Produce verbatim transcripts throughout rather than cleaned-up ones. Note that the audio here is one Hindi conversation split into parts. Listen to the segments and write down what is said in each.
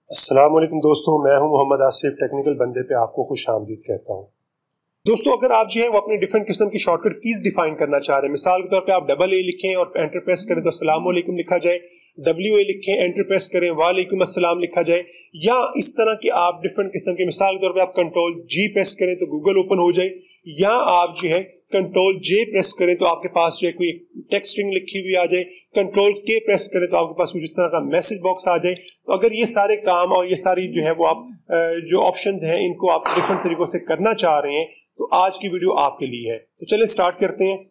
अस्सलाम वालेकुम दोस्तों, मैं हूं मोहम्मद आसिफ। टेक्निकल बंदे पे आपको खुश आमदीद कहता हूं। दोस्तों, अगर आप जो है वो अपने डिफरेंट किस्म की शॉर्टकट कीज डिफाइन करना चाह रहे हैं, मिसाल के तौर पे आप डबल ए लिखें और एंटर प्रेस करें तो अस्सलाम वालेकुम लिखा जाए, डब्ल्यू ए लिखें एंटर प्रेस करें वालेकुम अस्सलाम लिखा जाए, या इस तरह के आप डिफरेंट किस्म के, मिसाल के तौर पे आप कंट्रोल जी प्रेस करें तो गूगल ओपन हो जाए, या आप जो है कंट्रोल जे प्रेस करें तो आपके पास जो है कोई टेक्स्ट स्ट्रिंग लिखी हुई आ जाए, कंट्रोल के प्रेस करें तो आपके पास कुछ इस तरह का मैसेज बॉक्स आ जाए। तो अगर ये सारे काम और ये सारी जो है वो आप जो ऑप्शंस हैं इनको आप डिफरेंट तरीकों से करना चाह रहे हैं तो आज की वीडियो आपके लिए है। तो चलिए स्टार्ट करते हैं।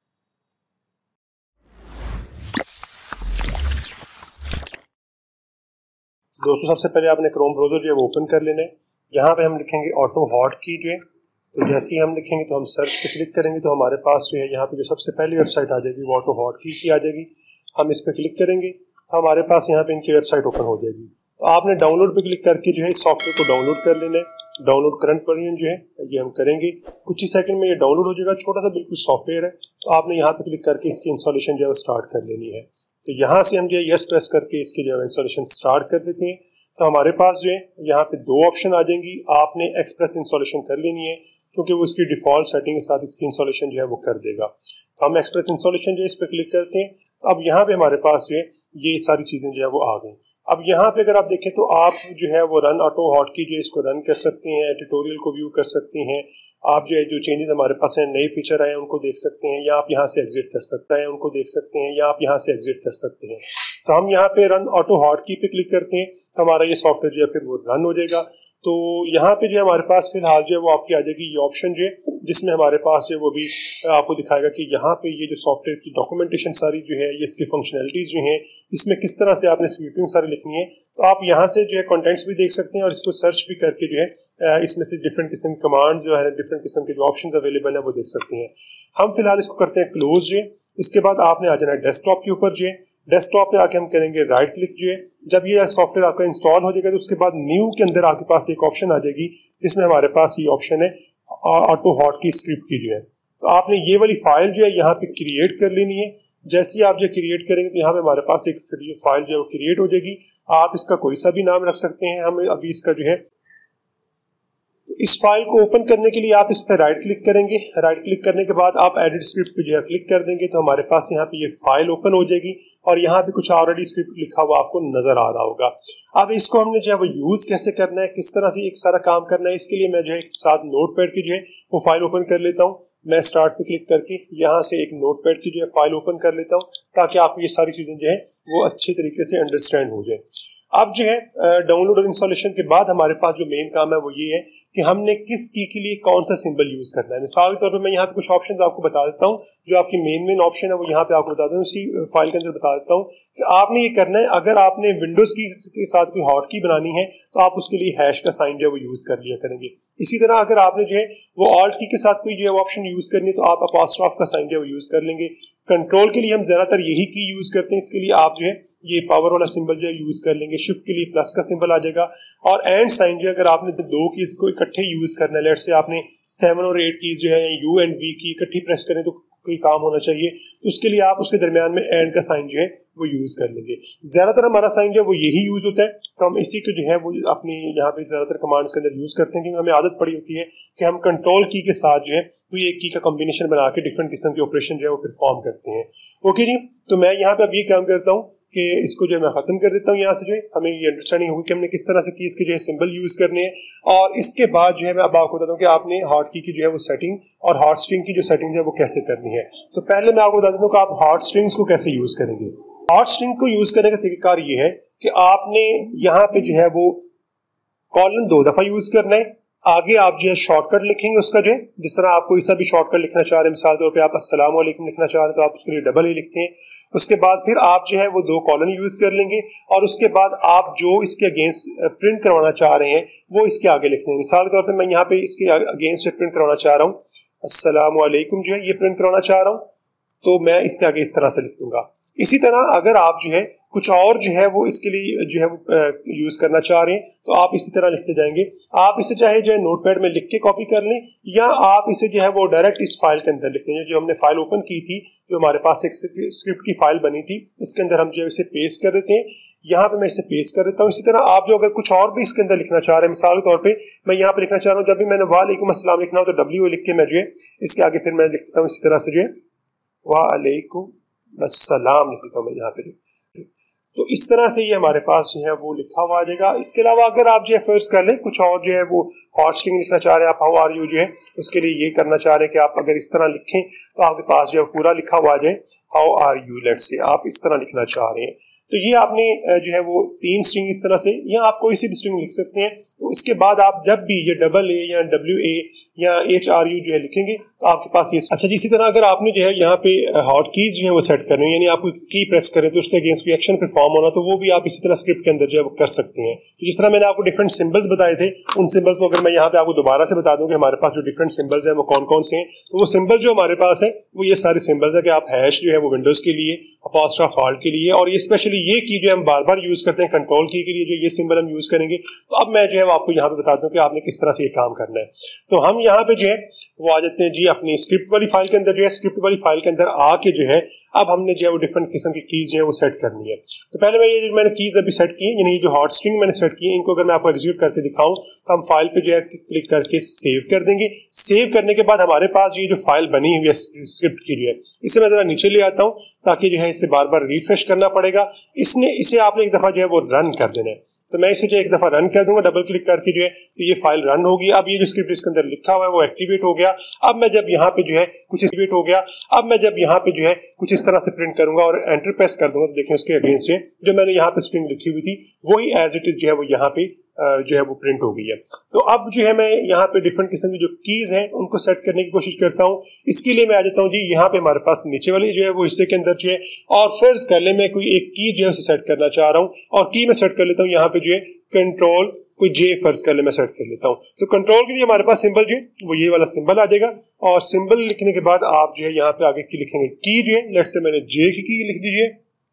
दोस्तों, सबसे पहले आपने क्रोम ब्राउजर जो है वो ओपन कर लेना है। यहाँ पे हम लिखेंगे ऑटो हॉट की जो है, तो जैसे ही हम लिखेंगे तो हम सर्च पे क्लिक करेंगे तो हमारे पास जो है यहाँ पे जो सबसे पहली वेबसाइट आ जाएगी वो ऑटो हॉट की की आ जाएगी। हम इस पर क्लिक करेंगे तो हमारे पास यहाँ पे इनकी वेबसाइट ओपन हो जाएगी। तो आपने डाउनलोड पे क्लिक करके जो है इस सॉफ्टवेयर को डाउनलोड कर लेना है। डाउनलोड करंट वर्जन जो है ये हम करेंगे, कुछ ही सेकंड में ये डाउनलोड हो जाएगा। छोटा सा बिल्कुल सॉफ्टवेयर है, तो आपने यहाँ पे क्लिक करके इसकी इंस्टॉलेशन जो है स्टार्ट कर लेनी है। तो यहाँ से हम जो है यस प्रेस करके इसकी जो है इंस्टॉलेशन स्टार्ट कर देते हैं। तो हमारे पास जो है यहाँ पे दो ऑप्शन आ जाएंगी। आपने एक्सप्रेस इंस्टॉलेशन कर लेनी है क्योंकि वो इसकी डिफॉल्ट सेटिंग के साथ इसकी इंस्टॉलेशन जो है वो कर देगा। तो हम एक्सप्रेस इंस्टॉलेशन जो है इस पर क्लिक करते हैं। तो अब यहाँ पे हमारे पास जो है ये सारी चीजें जो है वो आ गई। अब यहाँ पे अगर आप देखें तो आप जो है वो रन ऑटो हॉट की जो है इसको रन कर सकते हैं, ट्यूटोरियल को व्यू कर सकते हैं। आप जो है जो चेंजेस हमारे पास हैं, नए फीचर आए हैं उनको देख सकते हैं, या आप यहाँ से एग्जिट कर सकते हैं उनको देख सकते हैं, या आप यहाँ से एग्जिट कर सकते हैं। तो हम यहाँ पे रन ऑटो हॉट की पे क्लिक करते हैं तो हमारा ये सॉफ्टवेयर जो है फिर वो रन हो जाएगा। तो यहाँ पे जो है हमारे पास फिलहाल जो है वो आपकी आ जाएगी ये ऑप्शन जो है, जिसमें हमारे पास जो है वो भी आपको दिखाएगा कि यहाँ पे ये जो सॉफ्टवेयर की डॉक्यूमेंटेशन सारी जो है, ये इसकी फंक्शनैलिटीज जो है, इसमें किस तरह से आपने स्वीपिंग सारी लिखनी है। तो आप यहाँ से जो है कंटेंट्स भी देख सकते हैं और इसको सर्च भी करके जो है इसमें से डिफरेंट किस्म की कमांड जो है, डिफरेंट किस्म के जो ऑप्शन अवेलेबल है वो देख सकते हैं। हम फिलहाल इसको करते हैं क्लोज जो है। इसके बाद आपने आ जाना है डेस्कटॉप के ऊपर जो है। डेस्कटॉप पे आके हम करेंगे राइट क्लिक जो है। जब ये सॉफ्टवेयर आपका इंस्टॉल हो जाएगा तो उसके बाद न्यू के अंदर आपके पास एक ऑप्शन आ जाएगी जिसमें हमारे पास ये ऑप्शन है ऑटो हॉट की स्क्रिप्ट की जो है। तो आपने ये वाली फाइल जो है यहाँ पे क्रिएट कर लेनी है। जैसे ही आप जो क्रिएट करेंगे तो यहाँ पे हमारे पास एक फाइल जो है वो क्रिएट हो जाएगी। आप इसका कोई सा भी नाम रख सकते हैं। हम अभी इसका जो है इस फाइल को ओपन करने के लिए आप इस पर राइट क्लिक करेंगे। राइट क्लिक करने के बाद आप एडिट स्क्रिप्ट पे जो है क्लिक कर देंगे तो हमारे पास यहाँ पे ये फाइल ओपन हो जाएगी और यहाँ पे कुछ ऑलरेडी स्क्रिप्ट लिखा हुआ आपको नजर आ रहा होगा। अब इसको हमने जो है वो यूज कैसे करना है, किस तरह से एक सारा काम करना है, इसके लिए मैं जो है साथ नोटपैड की जो है वो फाइल ओपन कर लेता हूँ। मैं स्टार्ट पे क्लिक करके यहाँ से एक नोटपैड की जो है फाइल ओपन कर लेता हूँ ताकि आपको ये सारी चीजें जो है वो अच्छे तरीके से अंडरस्टैंड हो जाए। अब जो है डाउनलोड और इंस्टॉलेशन के बाद हमारे पास जो मेन काम है वो ये है कि हमने किस की के लिए कौन सा सिंबल यूज करना है। मिसाल के तौर पर मैं यहाँ पे कुछ ऑप्शंस आपको बता देता हूँ। जो आपकी मेन मेन ऑप्शन है वो यहाँ पे आपको बता देता हूँ, उसी फाइल के अंदर बता देता हूँ कि आपने ये करना है। अगर आपने विंडोज की के साथ कोई हॉट की बनानी है तो आप उसके लिए हैश का साइन जो है वो यूज कर लिया करेंगे। इसी तरह अगर आपने जो है वो ऑल्ट की के साथ कोई जो है ऑप्शन यूज करनी है तो आप अपॉस्ट्रोफ का साइन जो है वो यूज कर लेंगे। कंट्रोल के लिए हम ज्यादातर यही की यूज करते हैं, इसके लिए आप जो है ये पावर वाला सिंबल जो है यूज कर लेंगे। शिफ्ट के लिए प्लस का सिंबल आ जाएगा और एंड साइन जो है अगर आपने दो कीज को इकट्ठे यूज करना है, लेट से आपने सेवन और एट कीज जो है यू एंड वी की इकट्ठी प्रेस करें तो कोई काम होना चाहिए, तो उसके लिए आप उसके दरमियान में एंड का साइन जो है वो यूज कर लेंगे। ज्यादातर हमारा साइन जो है वो यही यूज होता है, तो हम इसी को जो है वो अपनी यहाँ पे ज्यादातर कमांड्स के अंदर यूज करते हैं क्योंकि हमें आदत पड़ी होती है कि हम कंट्रोल की के साथ जो है कोई एक की का कॉम्बिनेशन बना के डिफरेंट किस्म के ऑपरेशन जो है वो परफॉर्म करते हैं। ओके जी, तो मैं यहाँ पे अब ये काम करता हूँ कि इसको जो है मैं खत्म कर देता हूँ। यहाँ से जो है हमें ये अंडरस्टैंडिंग होगी कि हमने किस तरह से कीज के जो है सिंबल यूज करने हैं। और इसके बाद जो है मैं अब आपको बताता हूँ कि आपने हॉट की की जो है वो सेटिंग और हॉट स्ट्रिंग की जो सेटिंग है वो कैसे करनी है। तो पहले मैं आपको बता देता हूँ कि आप हॉट स्ट्रिंग्स को कैसे यूज करेंगे। हॉट स्ट्रिंग को यूज करने का तरीकाकार ये है कि आपने यहाँ पे जो है वो कॉलन दो दफा यूज करना है। आगे आप जो है शॉर्टकट लिखेंगे उसका जो है, जिस तरह आप कोई सा भी शॉर्टकट लिखना चाह रहे हैं, मिसाल तौर पे आप अस्सलाम वालेकुम लिखना चाह रहे हैं तो आप उसके लिए डबल ए लिखते हैं। उसके बाद फिर आप जो है वो दो कॉलन यूज कर लेंगे और उसके बाद आप जो इसके अगेंस्ट प्रिंट करवाना चाह रहे हैं वो इसके आगे लिखते हैं। मिसाल के तौर पे मैं यहाँ पे इसके अगेंस्ट प्रिंट करवाना चाह रहा हूँ, अस्सलाम वालेकुम जो है ये प्रिंट करवाना चाह रहा हूँ, तो मैं इसके आगे इस तरह से लिख दूंगा। इसी तरह अगर आप जो है कुछ और जो है वो इसके लिए जो है वो यूज करना चाह रहे हैं तो आप इसी तरह लिखते जाएंगे। आप इसे चाहे जो है नोटपैड में लिख के कॉपी कर लें या आप इसे जो है वो डायरेक्ट इस फाइल के अंदर लिखते हैं। जो हमने फाइल ओपन की थी, जो हमारे पास एक स्क्रिप्ट की फाइल बनी थी, इसके अंदर हम जो है इसे पेस्ट कर देते हैं। यहाँ पे मैं इसे पेस्ट कर देता हूँ। इसी तरह आप जो अगर कुछ और भी इसके अंदर लिखना चाह रहे हैं, मिसाल के तौर पे मैं यहाँ पे लिखना चाह रहा हूँ, जब भी मैंने वालेकुम अस्सलाम लिखना हो तो डब्ल्यू लिख के मैं जो है इसके आगे फिर मैं लिख देता हूँ इसी तरह से जो है वालेकुम अस्सलाम लिख देता हूँ मैं यहाँ पे। तो इस तरह से ये हमारे पास जो है वो लिखा हुआ आ जाएगा। इसके अलावा अगर आप जो है फर्ज कर लें कुछ और जो है वो हॉट स्ट्रिंग लिखना चाह रहे हैं, आप हाउ आर यू जो है उसके लिए ये करना चाह रहे हैं कि आप अगर इस तरह लिखें तो आपके पास जो है पूरा लिखा हुआ आ जाए how are you, let's say आप इस तरह लिखना चाह रहे हैं। तो ये आपने जो है वो तीन स्ट्रिंग इस तरह से, या आप कोई सी भी स्ट्रिंग लिख सकते हैं। तो इसके बाद आप जब भी ये डबल ए या डब्ल्यू ए या एच आर यू जो है लिखेंगे तो आपके पास ये अच्छा जी। इसी तरह अगर आपने जो है यहाँ पे हॉट कीज जो है वो सेट करनी है, यानी आप कोई की प्रेस करें तो उसके अगेंस्ट कोई एक्शन परफॉर्म होना, तो वो भी आप इसी तरह स्क्रिप्ट के अंदर जो है वो कर सकते हैं। तो जिस तरह मैंने आपको डिफरेंट सिंबल्स बताए थे, उन सिंबल्स को अगर मैं यहाँ पे आपको दोबारा से बता दूं कि हमारे पास जो डिफरेंट सिंबल्स हैं वो कौन कौन से हैं, तो वो सिंबल जो हमारे पास है वो ये सारे सिंबल्स है कि आप हैश जो है वो विंडोज के लिए, अपॉस्ट्रोफ ऑल्ट के लिए, और ये स्पेशली ये की जो हम बार बार यूज करते हैं कंट्रोल की के लिए जो ये सिंबल हम यूज करेंगे। तो अब मैं जो है आपको यहाँ पे बता दूं कि आपने किस तरह से ये काम करना है। तो हम यहाँ पे जो है वो आ जाते हैं जी अपनी स्क्रिप्ट वाली फाइल के अंदर। जो है स्क्रिप्ट वाली फाइल के अंदर आके जो है अब हमने जो है वो डिफरेंट किस्म की कीज जो है वो सेट करनी है। तो पहले मैं ये जो मैंने कीज अभी सेट की है, यानी जो हॉट स्ट्रिंग मैंने सेट की है, इनको अगर मैं आपको एग्जीक्यूट करके दिखाऊं तो हम फाइल पे जो है क्लिक करके सेव कर देंगे। सेव करने के बाद हमारे पास ये जो फाइल बनी हुई है स्क्रिप्ट की जो है, इसे मैं जरा नीचे ले आता हूँ ताकि जो है इसे बार बार रिफ्रेश करना पड़ेगा। इसने इसे आपने एक दफा जो है वो रन कर देना है। तो मैं इसे जो एक दफा रन कर दूंगा डबल क्लिक करके जो है, तो ये फाइल रन होगी। अब ये जो स्क्रिप्ट इसके अंदर लिखा हुआ है वो एक्टिवेट हो गया। अब मैं जब यहाँ पे जो है कुछ एक्टिवेट हो गया अब मैं जब यहाँ पे जो है कुछ इस तरह से प्रिंट करूंगा और एंटर प्रेस कर दूंगा तो देखिए उसके अगेंस्ट जो जो मैंने यहाँ पे स्ट्रिंग लिखी हुई थी वही एज इट इज जो है वो यहाँ पे जो है वो प्रिंट हो गई है। तो अब जो है मैं यहाँ पे डिफरेंट किस्म की जो कीज हैं उनको सेट करने की कोशिश करता हूँ। इसके लिए मैं आ जाता हूँ जी यहाँ पे हमारे पास नीचे वाली जो है वो हिस्से के अंदर जो है, और फर्ज कर ले मैं कोई एक की जो है उसे सेट करना चाह रहा हूँ, और की मैं सेट कर लेता हूँ यहाँ पे जो है कंट्रोल कोई जे फर्ज कर ले मैं सेट कर लेता हूँ। तो कंट्रोल के लिए हमारे पास सिंबल जो है वो ये वाला सिंबल आ जाएगा, और सिंबल लिखने के बाद आप जो है यहाँ पे आगे की लिखेंगे की जो है, लेट्स से मैंने जे की की लिख दीजिए,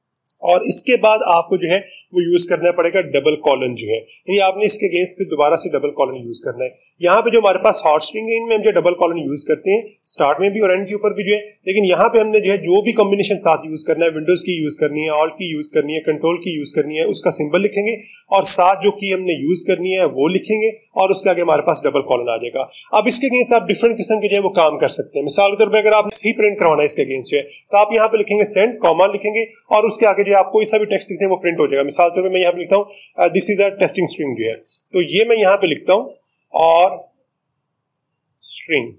और इसके बाद आपको जो है वो यूज करना पड़ेगा डबल कॉलन जो है, यानी आपने इसके अगेंस्ट फिर दोबारा से डबल कॉलन यूज करना है। यहाँ पे जो हमारे पास हॉट स्ट्रिंग है इनमें हम जो डबल कॉलन यूज करते हैं स्टार्ट में भी और एंड के ऊपर भी जो है, लेकिन यहाँ पे हमने जो है जो भी कॉम्बिनेशन साथ यूज करना है, विंडोज की यूज करनी है, ऑल्ट की यूज करनी है, कंट्रोल की यूज करनी है, उसका सिंबल लिखेंगे और साथ जो की हमने यूज करनी है वो लिखेंगे, और उसके आगे हमारे पास डबल कॉलन आ जाएगा। अब इसके अगेंस्ट आप डिफरेंट किस्म के जो है वो काम कर सकते हैं। मिसाल के तौर पर अगर आप सी प्रिंट करवाना है इसके अगेंस्ट है तो आप यहाँ पे लिखेंगे सेंड कॉमा लिखेंगे, और उसके आगे जो आप कोई सा भी टेक्स्ट लिखते हैं वो प्रिंट हो जाएगा। मिसाल के तौर पर मैं यहाँ पे लिखता हूँ this is a testing string जो है, तो ये मैं यहाँ पे लिखता हूँ और स्ट्रिंग,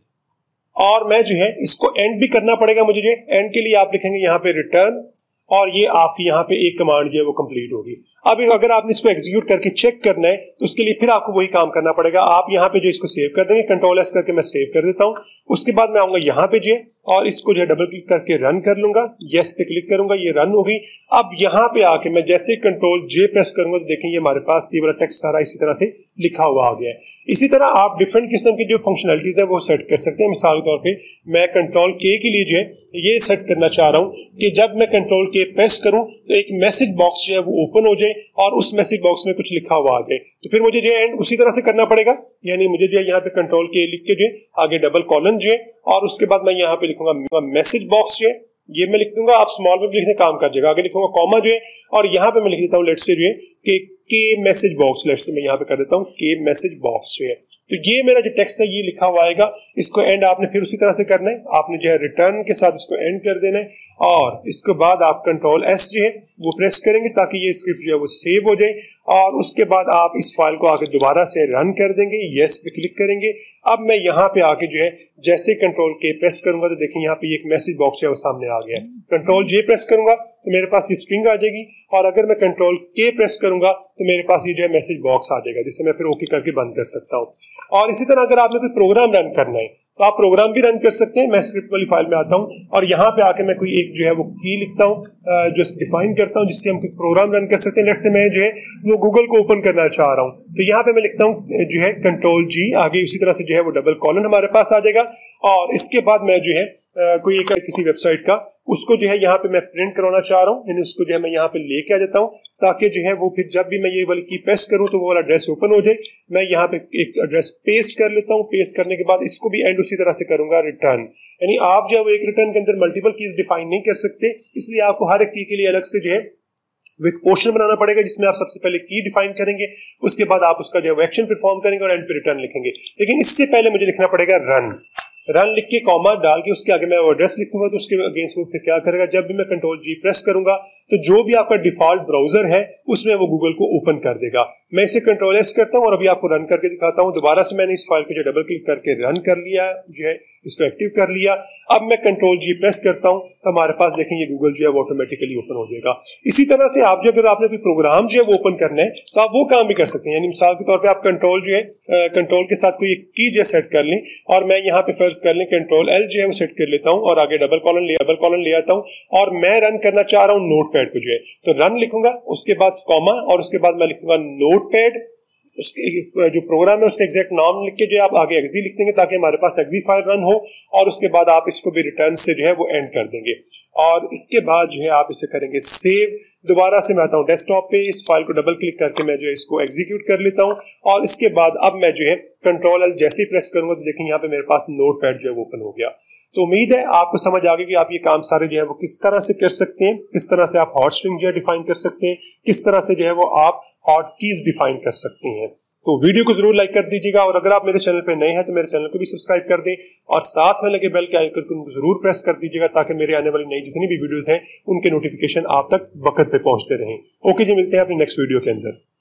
और मैं जो है इसको एंड भी करना पड़ेगा मुझे। जो एंड के लिए आप लिखेंगे यहाँ पे रिटर्न, और ये आपकी यहाँ पे एक कमांड जो है वो कंप्लीट होगी। अब अगर आपने इसको एग्जीक्यूट करके चेक करना है तो उसके लिए फिर आपको वही काम करना पड़ेगा। आप यहाँ पे जो इसको सेव कर देंगे, कंट्रोल एस करके मैं सेव कर देता हूँ। उसके बाद मैं आऊंगा यहाँ पे जो है और इसको जो है डबल क्लिक करके रन कर लूंगा, यस पे क्लिक करूंगा, ये रन होगी। अब यहाँ पे आके मैं जैसे कंट्रोल जे प्रेस करूंगा तो देखेंगे हमारे पास ये वाला टेक्स्ट सारा इसी तरह से लिखा हुआ आ गया है। इसी तरह आप डिफरेंट किस्म की जो फंक्शनलिटीज है वो सेट कर सकते हैं। मिसाल के तौर पे मैं कंट्रोल के के लिए जो है ये सेट करना चाह रहा हूँ कि जब मैं कंट्रोल के प्रेस करूं तो एक मैसेज बॉक्स जो है वो ओपन हो जाए और उस मैसेज बॉक्स में कुछ लिखा हुआ आ जाए। तो फिर मुझे जो है एंड उसी तरह से करना पड़ेगा, यानी मुझे जो है यहाँ पे कंट्रोल के लिख के जो है आगे डबल कॉलन जो है, और उसके बाद मैं यहाँ पे लिखूंगा मैसेज बॉक्स जो है, ये मैं लिख दूंगा, आप स्मॉल में भी लिखने काम कर जाएगा। आगे लिखूंगा कॉमा जो है, और यहाँ पे मैं लिख देता हूँ लेट्स से जो है कि के मैसेज बॉक्स, लेट्स से मैं यहाँ पे कर देता हूँ के मैसेज बॉक्स जो है। तो ये मेरा जो टेक्स्ट है ये लिखा हुआ आएगा। इसको एंड आपने फिर उसी तरह से करना है, आपने जो है रिटर्न के साथ इसको एंड कर देना है, और इसके बाद आप कंट्रोल एस जो है वो प्रेस करेंगे ताकि ये स्क्रिप्ट जो है वो सेव हो जाए, और उसके बाद आप इस फाइल को आगे दोबारा से रन कर देंगे, यस पे क्लिक करेंगे। अब मैं यहाँ पे आके जो है जैसे कंट्रोल के प्रेस करूंगा तो देखें यहाँ पे एक मैसेज बॉक्स है वो सामने आ गया है। कंट्रोल जे प्रेस करूंगा तो मेरे पास ये स्ट्रिंग आ जाएगी, और अगर मैं कंट्रोल के प्रेस करूंगा तो मेरे पास ये जो है मैसेज बॉक्स आ जाएगा, जिससे मैं फिर ओके करके बंद कर सकता हूँ। और इसी तरह अगर आपने कोई प्रोग्राम रन करना है तो आप प्रोग्राम भी रन कर सकते हैं। मैं स्क्रिप्ट वाली फाइल में आता हूँ और यहाँ पे आके मैं कोई एक जो है वो की लिखता हूँ, जो डिफाइन करता हूँ जिससे हम कोई प्रोग्राम रन कर सकते हैं। लेट्स से मैं जो है वो गूगल को ओपन करना चाह रहा हूँ, तो यहाँ पे मैं लिखता हूँ जो है कंट्रोल जी, आगे उसी तरह से जो है वो डबल कॉलन हमारे पास आ जाएगा, और इसके बाद मैं जो है कोई एक किसी वेबसाइट का उसको जो है यहाँ पे मैं प्रिंट करवाना चाह रहा हूँ, यानी उसको जो है मैं यहाँ पे लेके आ जाता हूँ ताकि जो है वो फिर जब भी मैं ये वाली की प्रेस करूँ तो वो वाला एड्रेस ओपन हो जाए। मैं यहाँ पे एक एड्रेस पेस्ट कर लेता हूँ, पेस्ट करने के बाद इसको भी एंड उसी तरह से करूंगा रिटर्न, यानी आप जो है वो एक रिटर्न के अंदर मल्टीपल कीज डिफाइन नहीं कर सकते, इसलिए आपको हर एक की के लिए अलग से जो है वो एक पोर्शन बनाना पड़ेगा जिसमें आप सबसे पहले की डिफाइन करेंगे, उसके बाद आप उसका जो एक्शन परफॉर्म करेंगे और एंड पे रिटर्न लिखेंगे। लेकिन इससे पहले मुझे लिखना पड़ेगा रन। रन लिख के कॉमा डाल के उसके आगे मैं वो एड्रेस लिखूंगा, तो उसके अगेंस्ट वो फिर क्या करेगा, जब भी मैं कंट्रोल जी प्रेस करूंगा तो जो भी आपका डिफॉल्ट ब्राउजर है उसमें वो गूगल को ओपन कर देगा। मैं इसे कंट्रोल एस करता हूं और अभी आपको रन करके दिखाता हूं। दोबारा से मैंने इस फाइल को जो डबल क्लिक करके रन कर लिया जो है, इसको एक्टिव कर लिया। अब मैं कंट्रोल जी प्रेस करता हूं तो हमारे पास देखें ये गूगल जो है वो ऑटोमेटिकली ओपन हो जाएगा। इसी तरह से आप जो अगर आपने कोई प्रोग्राम जो है वो ओपन करना है तो आप वो काम भी कर सकते हैं। यानी मिसाल के तौर पर आप कंट्रोल जो है कंट्रोल के साथ कोई की जो सेट कर लें, और मैं यहाँ पे फर्ज कर लें कंट्रोल एल जो है वो सेट कर लेता हूँ और आगे डबल कॉलन ले डबल कॉलन ले आता हूँ और मैं रन करना चाह रहा हूँ नोटपैड को जो है, तो रन लिखूंगा, उसके बाद कॉमा और उसके बाद मैं लिखूंगा नोटपैड। उसके जो प्रोग्राम है उसका एग्जैक्ट नाम लिख के जो है आप आगे एक्जी लिख देंगे ताकि हमारे पास एक्जी फाइल रन हो, और उसके बाद आप इसको भी रिटर्न से जो है वो एंड कर देंगे। और इसके बाद जो है आप इसे करेंगे सेव। दोबारा से मैं आता हूँ डेस्कटॉप पे, इस फाइल को डबल क्लिक करके मैं जो है इसको एग्जीक्यूट कर लेता हूँ और इसके बाद अब मैं जो है कंट्रोल एल जैसे ही प्रेस करूंगा तो देखेंगे यहाँ पे मेरे पास नोटपैड जो है वो ओपन हो गया। तो उम्मीद है आपको समझ आ गई कि आप ये काम सारे जो है वो किस तरह से कर सकते हैं, किस तरह से आप हॉट स्ट्रिंग जो है डिफाइन कर सकते हैं, किस तरह से जो है वो आप हॉट कीज डिफाइन कर सकते हैं। तो वीडियो को जरूर लाइक कर दीजिएगा, और अगर आप मेरे चैनल पे नए हैं तो मेरे चैनल को भी सब्सक्राइब कर दें और साथ में लगे बेल के आइकन को जरूर प्रेस कर दीजिएगा ताकि मेरे आने वाली नई जितनी भी वीडियोस हैं उनके नोटिफिकेशन आप तक वक्त पे पहुंचते रहें। ओके जी, मिलते हैं अपनी नेक्स्ट वीडियो के अंदर।